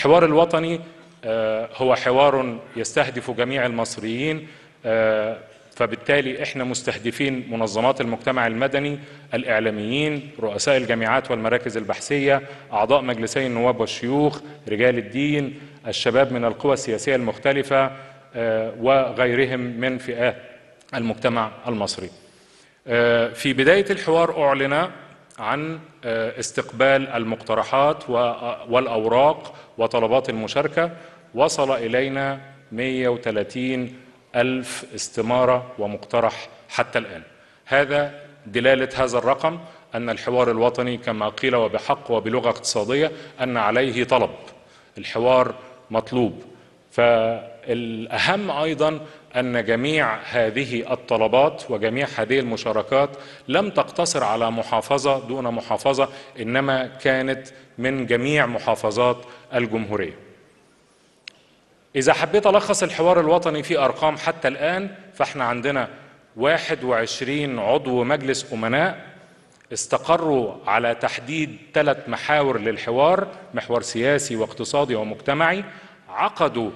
الحوار الوطني هو حوار يستهدف جميع المصريين، فبالتالي احنا مستهدفين منظمات المجتمع المدني، الإعلاميين، رؤساء الجامعات والمراكز البحثية، أعضاء مجلسي النواب والشيوخ، رجال الدين، الشباب من القوى السياسية المختلفة، وغيرهم من فئات المجتمع المصري. في بداية الحوار أعلن عن استقبال المقترحات والأوراق وطلبات المشاركة. وصل إلينا 130 ألف استمارة ومقترح حتى الآن. هذا دلالة هذا الرقم أن الحوار الوطني كما قيل وبحق وبلغة اقتصادية أن عليه طلب، الحوار مطلوب. فالأهم أيضا أن جميع هذه الطلبات وجميع هذه المشاركات لم تقتصر على محافظة دون محافظة، إنما كانت من جميع محافظات الجمهورية. إذا حبيت ألخص الحوار الوطني في أرقام حتى الآن، فإحنا عندنا 21 عضو مجلس أمناء استقروا على تحديد 3 محاور للحوار، محور سياسي واقتصادي ومجتمعي. عقدوا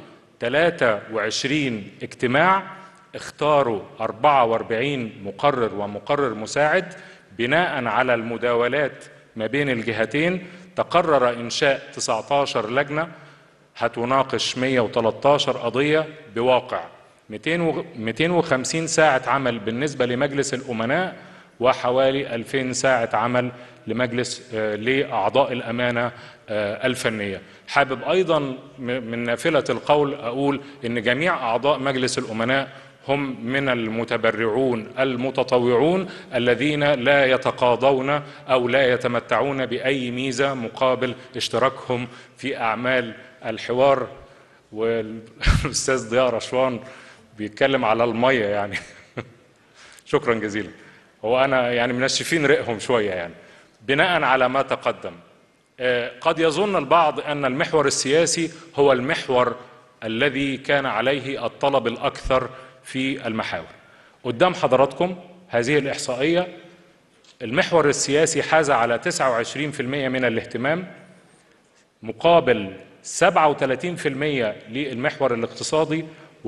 23 اجتماع، اختاروا 44 مقرر ومقرر مساعد. بناء على المداولات ما بين الجهتين تقرر إنشاء 19 لجنة هتناقش 113 قضية بواقع 250 ساعة عمل بالنسبة لمجلس الأمناء، وحوالي 2000 ساعة عمل لأعضاء الأمانة الفنية. حابب أيضا من نافلة القول أقول إن جميع أعضاء مجلس الأمناء هم من المتبرعون المتطوعون الذين لا يتقاضون أو لا يتمتعون بأي ميزة مقابل اشتراكهم في أعمال الحوار. والأستاذ ضياء رشوان بيتكلم على المية يعني شكرا جزيلا. هو أنا يعني منشفين رئهم شوية يعني. بناء على ما تقدم، قد يظن البعض أن المحور السياسي هو المحور الذي كان عليه الطلب الأكثر في المحاور. قدام حضراتكم هذه الإحصائية، المحور السياسي حاز على 29% من الاهتمام، مقابل 37% للمحور الاقتصادي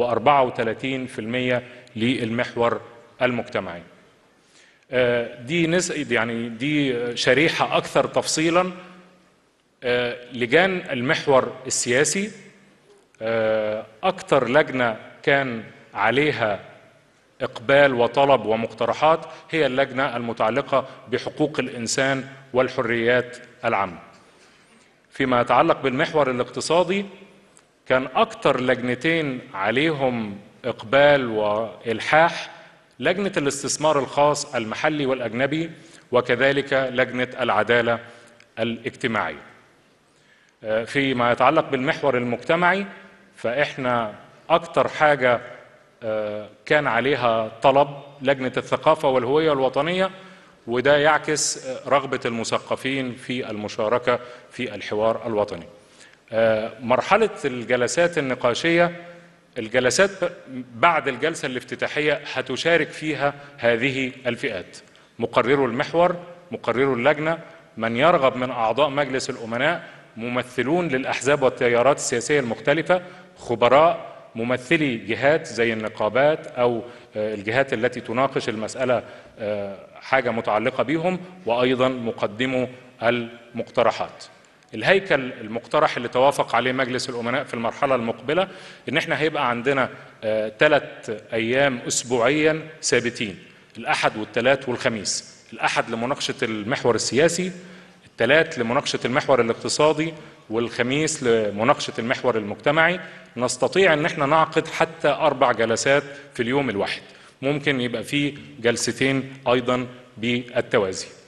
و34% للمحور المجتمعي. دي شريحة أكثر تفصيلا. لجان المحور السياسي، أكثر لجنة كان عليها إقبال وطلب ومقترحات هي اللجنة المتعلقة بحقوق الإنسان والحريات العامة. فيما يتعلق بالمحور الاقتصادي، كان أكثر لجنتين عليهم إقبال وإلحاح لجنة الاستثمار الخاص المحلي والأجنبي، وكذلك لجنة العدالة الاجتماعية. فيما يتعلق بالمحور المجتمعي، فإحنا أكثر حاجة كان عليها طلب لجنة الثقافة والهوية الوطنية، وده يعكس رغبة المثقفين في المشاركة في الحوار الوطني. مرحلة الجلسات النقاشية، الجلسات بعد الجلسة الافتتاحية هتشارك فيها هذه الفئات: مقررو المحور، مقررو اللجنة، من يرغب من أعضاء مجلس الأمناء، ممثلون للأحزاب والتيارات السياسية المختلفة، خبراء، ممثلي جهات زي النقابات أو الجهات التي تناقش المسألة حاجة متعلقة بهم، وأيضا مقدمو المقترحات. الهيكل المقترح اللي توافق عليه مجلس الأمناء في المرحلة المقبلة إن احنا هيبقى عندنا 3 أيام أسبوعيا ثابتين: الأحد والثلاث والخميس. الأحد لمناقشة المحور السياسي، الثلاث لمناقشة المحور الاقتصادي، والخميس لمناقشة المحور المجتمعي. نستطيع ان احنا نعقد حتى 4 جلسات في اليوم الواحد، ممكن يبقى فيه جلستين ايضا بالتوازي.